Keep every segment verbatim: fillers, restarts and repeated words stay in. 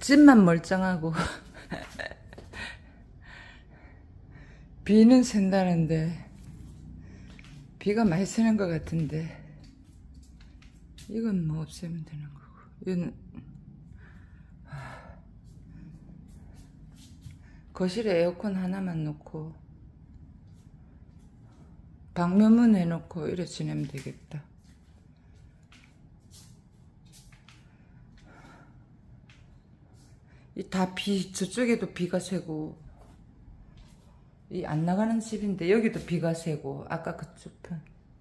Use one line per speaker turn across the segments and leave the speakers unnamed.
집만 멀쩡하고 비는 샌다는데 비가 많이 새는 것 같은데 이건 뭐 없애면 되는 거고 이건 거실에 에어컨 하나만 놓고 방묘문 해놓고 이래 지내면 되겠다. 이 다 비, 저쪽에도 비가 새고 이 안 나가는 집인데 여기도 비가 새고 아까 그쪽 편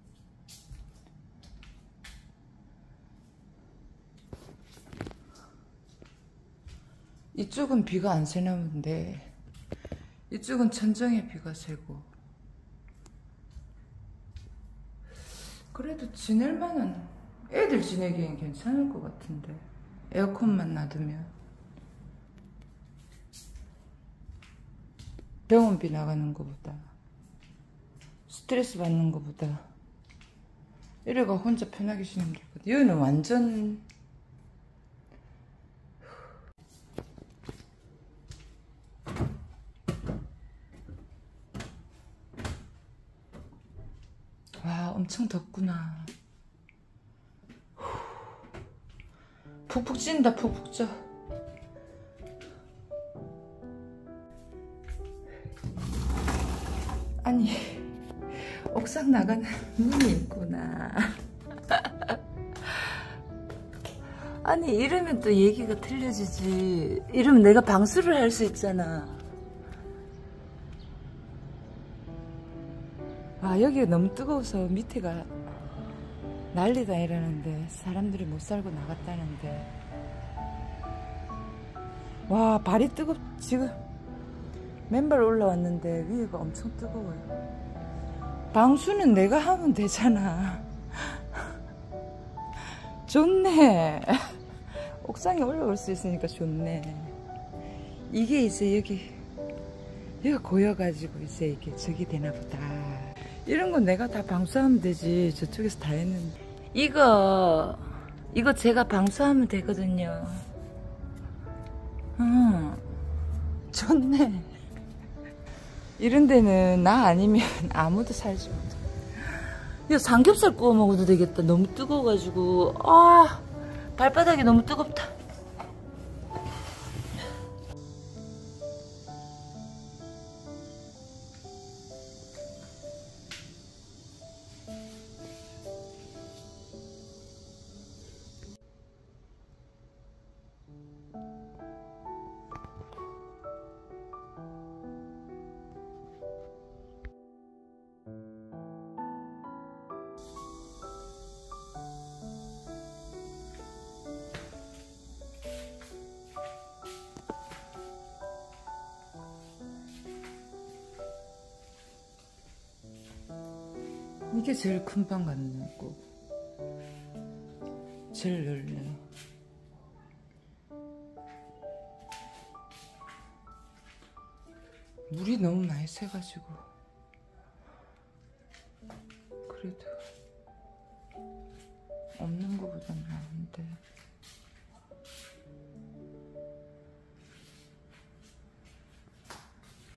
이쪽은 비가 안 새나 본데 이쪽은 천정에 비가 새고 그래도 지낼 만한 애들 지내기엔 괜찮을 것 같은데 에어컨만 놔두면 병원비 나가는 것보다 스트레스 받는 것보다 이래가 혼자 편하게 지내면 되거든. 여기는 완전 와 엄청 덥구나. 푹푹 찐다 푹푹 쪄. 아니 옥상 나가는 문이 있구나. 아니 이러면 또 얘기가 틀려지지. 이러면 내가 방수를 할 수 있잖아. 아 여기가 너무 뜨거워서 밑에가 난리다 이러는데 사람들이 못 살고 나갔다는데 와 발이 뜨겁. 지금 맨발 올라왔는데 위에가 엄청 뜨거워요. 방수는 내가 하면 되잖아. 좋네. 옥상에 올라올 수 있으니까 좋네. 이게 이제 여기 여기가 고여가지고 이제 이게 저기 되나 보다. 이런 건 내가 다 방수하면 되지. 저쪽에서 다 했는데 이거 이거 제가 방수하면 되거든요. 응 좋네. 이런 데는 나 아니면 아무도 살지 못해. 야 삼겹살 구워 먹어도 되겠다. 너무 뜨거워가지고 아 발바닥이 너무 뜨겁다. 이게 제일 큰 방 같고 제일 넓네. 물이 너무 많이 새가지고 그래도 없는 거보단 나은데